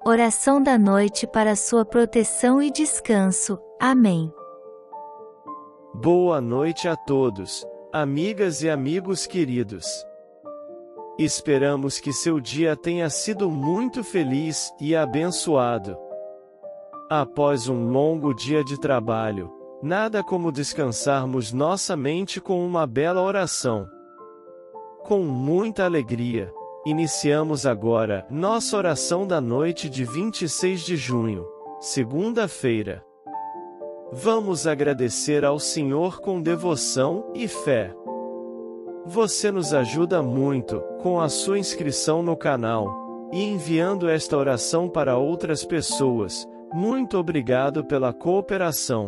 Oração da noite para sua proteção e descanso. Amém. Boa noite a todos, amigas e amigos queridos. Esperamos que seu dia tenha sido muito feliz e abençoado. Após um longo dia de trabalho, nada como descansarmos nossa mente com uma bela oração. Com muita alegria, iniciamos agora nossa oração da noite de 26 de junho, segunda-feira. Vamos agradecer ao Senhor com devoção e fé. Você nos ajuda muito com a sua inscrição no canal e enviando esta oração para outras pessoas. Muito obrigado pela cooperação.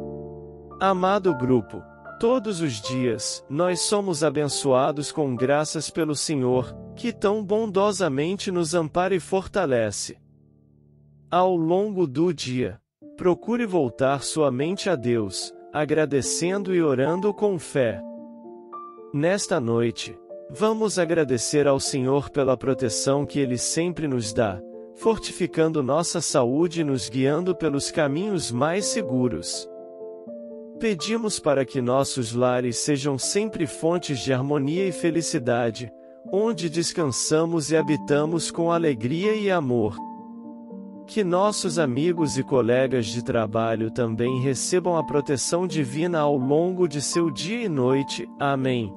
Amado grupo, todos os dias, nós somos abençoados com graças pelo Senhor, que tão bondosamente nos ampara e fortalece. Ao longo do dia, procure voltar sua mente a Deus, agradecendo e orando com fé. Nesta noite, vamos agradecer ao Senhor pela proteção que Ele sempre nos dá, fortificando nossa saúde e nos guiando pelos caminhos mais seguros. Pedimos para que nossos lares sejam sempre fontes de harmonia e felicidade, onde descansamos e habitamos com alegria e amor. Que nossos amigos e colegas de trabalho também recebam a proteção divina ao longo de seu dia e noite. Amém.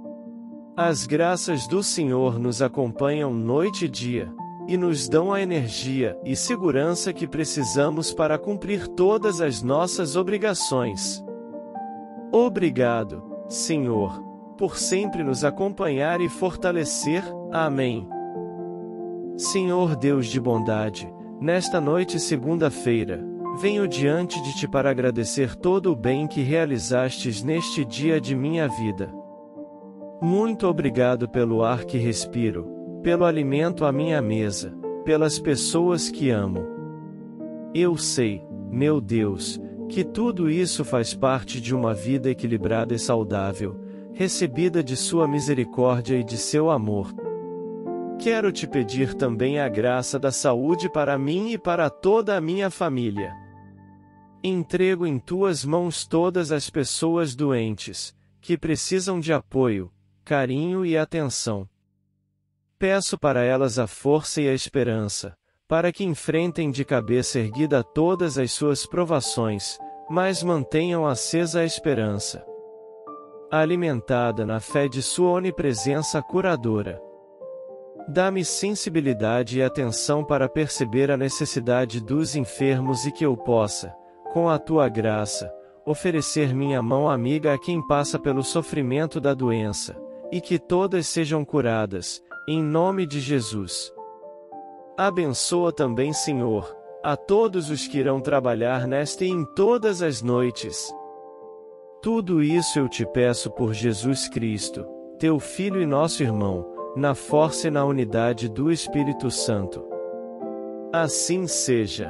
As graças do Senhor nos acompanham noite e dia, e nos dão a energia e segurança que precisamos para cumprir todas as nossas obrigações. Obrigado, Senhor, por sempre nos acompanhar e fortalecer. Amém. Senhor Deus de bondade, nesta noite segunda-feira, venho diante de Ti para agradecer todo o bem que realizastes neste dia de minha vida. Muito obrigado pelo ar que respiro, pelo alimento à minha mesa, pelas pessoas que amo. Eu sei, meu Deus, que tudo isso faz parte de uma vida equilibrada e saudável, recebida de Sua misericórdia e de Seu amor. Quero Te pedir também a graça da saúde para mim e para toda a minha família. Entrego em Tuas mãos todas as pessoas doentes, que precisam de apoio, carinho e atenção. Peço para elas a força e a esperança, para que enfrentem de cabeça erguida todas as suas provações, mas mantenham acesa a esperança, alimentada na fé de Sua onipresença curadora. Dá-me sensibilidade e atenção para perceber a necessidade dos enfermos e que eu possa, com a Tua graça, oferecer minha mão amiga a quem passa pelo sofrimento da doença, e que todas sejam curadas, em nome de Jesus. Abençoa também, Senhor, a todos os que irão trabalhar nesta e em todas as noites. Tudo isso eu Te peço por Jesus Cristo, Teu Filho e nosso irmão, na força e na unidade do Espírito Santo. Assim seja.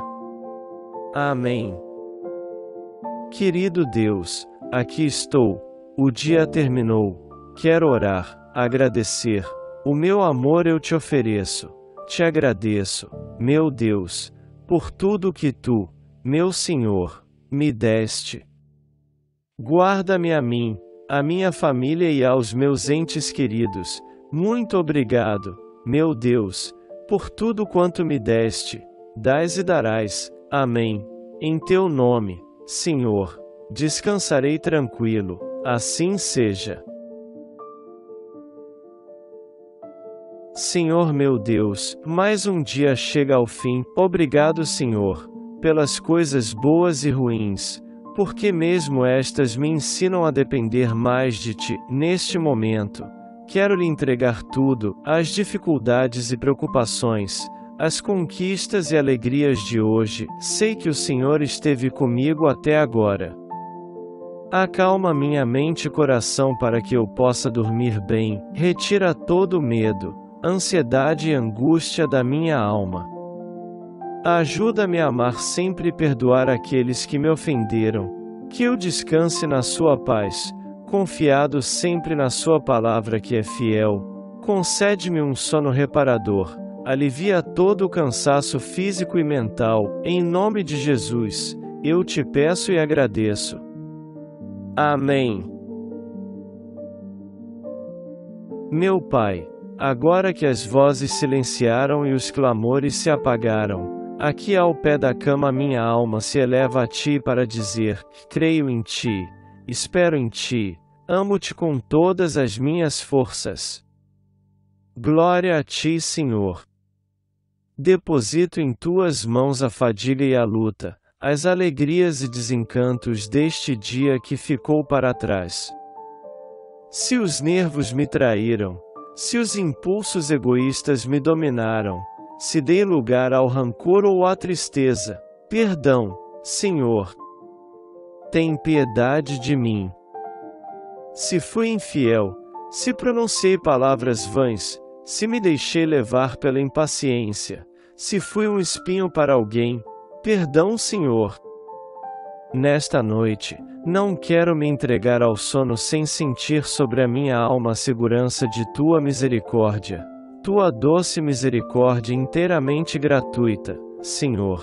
Amém. Querido Deus, aqui estou, o dia terminou, quero orar, agradecer, o meu amor eu Te ofereço, Te agradeço, meu Deus, por tudo que Tu, meu Senhor, me deste. Guarda-me a mim, a minha família e aos meus entes queridos. Muito obrigado, meu Deus, por tudo quanto me deste, dás e darás. Amém. Em Teu nome, Senhor, descansarei tranquilo, assim seja. Senhor meu Deus, mais um dia chega ao fim. Obrigado, Senhor, pelas coisas boas e ruins, porque mesmo estas me ensinam a depender mais de Ti. Neste momento, quero lhe entregar tudo, as dificuldades e preocupações, as conquistas e alegrias de hoje. Sei que o Senhor esteve comigo até agora. Acalma minha mente e coração para que eu possa dormir bem. Retira todo o medo, ansiedade e angústia da minha alma. Ajuda-me a amar sempre e perdoar aqueles que me ofenderam. Que eu descanse na Sua paz, confiado sempre na Sua palavra que é fiel. Concede-me um sono reparador, alivia todo o cansaço físico e mental, em nome de Jesus, eu te peço e agradeço. Amém. Meu Pai, agora que as vozes silenciaram e os clamores se apagaram, aqui ao pé da cama minha alma se eleva a Ti para dizer: creio em Ti, espero em Ti, amo-Te com todas as minhas forças. Glória a Ti, Senhor. Deposito em Tuas mãos a fadiga e a luta, as alegrias e desencantos deste dia que ficou para trás. Se os nervos me traíram, se os impulsos egoístas me dominaram, se dei lugar ao rancor ou à tristeza, perdão, Senhor. Tem piedade de mim. Se fui infiel, se pronunciei palavras vãs, se me deixei levar pela impaciência, se fui um espinho para alguém, perdão, Senhor. Nesta noite, não quero me entregar ao sono sem sentir sobre a minha alma a segurança de Tua misericórdia, Tua doce misericórdia inteiramente gratuita, Senhor.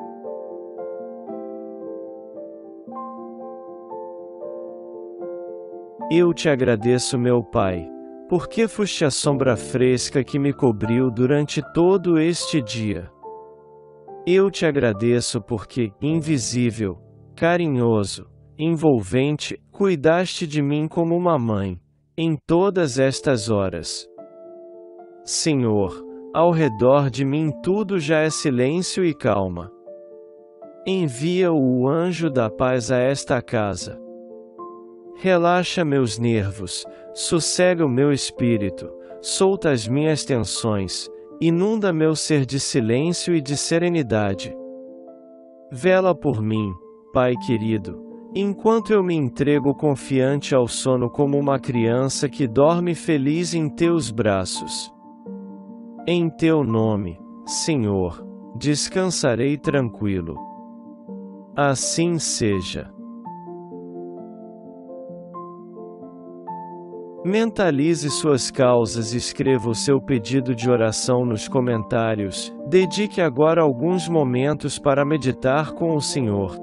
Eu te agradeço, meu Pai, porque foste a sombra fresca que me cobriu durante todo este dia. Eu te agradeço porque, invisível, carinhoso, envolvente, cuidaste de mim como uma mãe, em todas estas horas. Senhor, ao redor de mim tudo já é silêncio e calma. Envia o anjo da paz a esta casa. Relaxa meus nervos, sossega o meu espírito, solta as minhas tensões, inunda meu ser de silêncio e de serenidade. Vela por mim, Pai querido, enquanto eu me entrego confiante ao sono como uma criança que dorme feliz em Teus braços. Em Teu nome, Senhor, descansarei tranquilo. Assim seja. Mentalize suas causas e escreva o seu pedido de oração nos comentários. Dedique agora alguns momentos para meditar com o Senhor.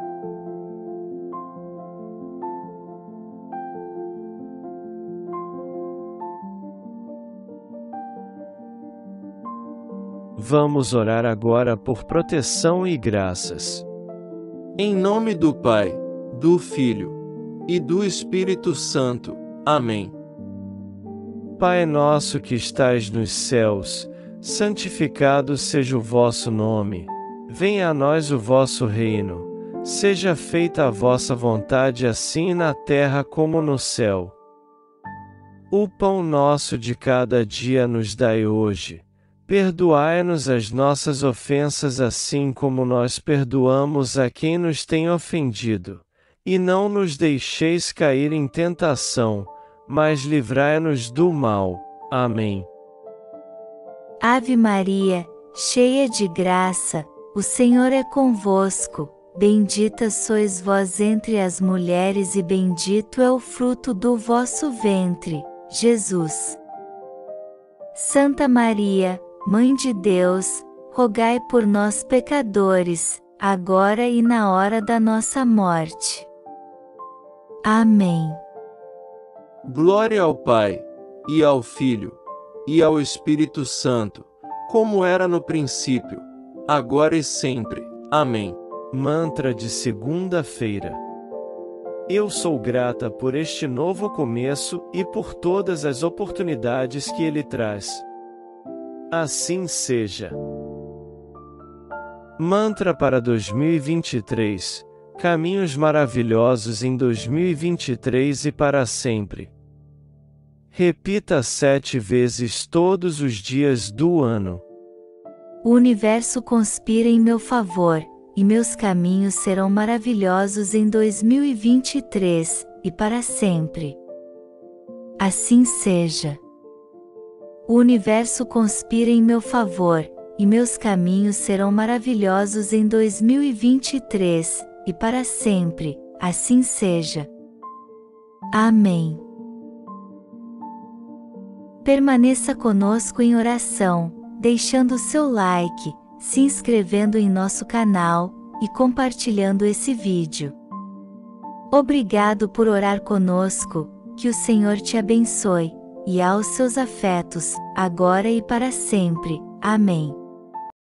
Vamos orar agora por proteção e graças. Em nome do Pai, do Filho e do Espírito Santo. Amém. Pai nosso que estais nos céus, santificado seja o vosso nome. Venha a nós o vosso reino. Seja feita a vossa vontade assim na terra como no céu. O pão nosso de cada dia nos dai hoje. Perdoai-nos as nossas ofensas assim como nós perdoamos a quem nos tem ofendido. E não nos deixeis cair em tentação, mas livrai-nos do mal. Amém. Ave Maria, cheia de graça, o Senhor é convosco. Bendita sois vós entre as mulheres e bendito é o fruto do vosso ventre, Jesus. Santa Maria, Mãe de Deus, rogai por nós pecadores, agora e na hora da nossa morte. Amém. Glória ao Pai, e ao Filho, e ao Espírito Santo, como era no princípio, agora e sempre. Amém. Mantra de segunda-feira. Eu sou grata por este novo começo e por todas as oportunidades que ele traz. Assim seja. Mantra para 2023. Caminhos maravilhosos em 2023 e para sempre. Repita 7 vezes todos os dias do ano. O universo conspira em meu favor, e meus caminhos serão maravilhosos em 2023, e para sempre. Assim seja. O universo conspira em meu favor, e meus caminhos serão maravilhosos em 2023, e para sempre. Assim seja. Amém. Permaneça conosco em oração. deixando seu like, se inscrevendo em nosso canal e compartilhando esse vídeo. Obrigado por orar conosco, que o Senhor te abençoe, e aos seus afetos, agora e para sempre. Amém.